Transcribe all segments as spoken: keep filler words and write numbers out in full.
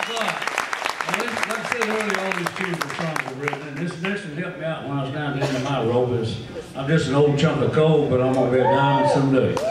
Well, this, like I said earlier, all these tunes were songs were written, and this next one helped me out when I was down at the end of my rope. Is I'm just an old chunk of coal, but I'm gonna be a diamond someday.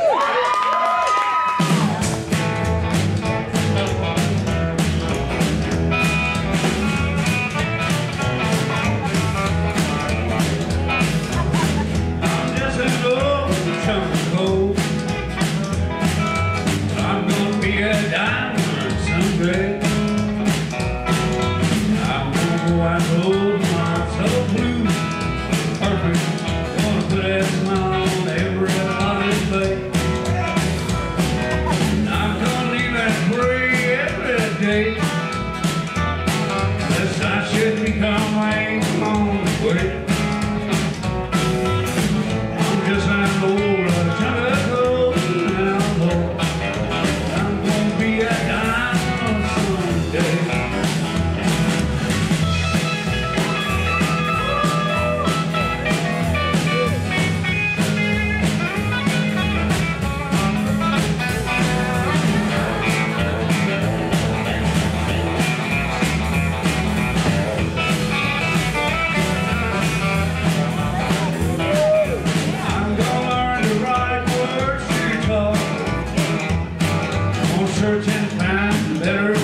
Search and find better